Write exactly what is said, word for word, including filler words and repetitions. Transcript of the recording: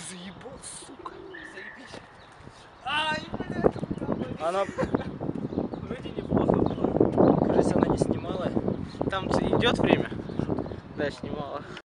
заебал, сука. Заебись. Ай, блядь. Она Вроде неплохо было. кажется, она не снимала. Там идет время? Да, снимала.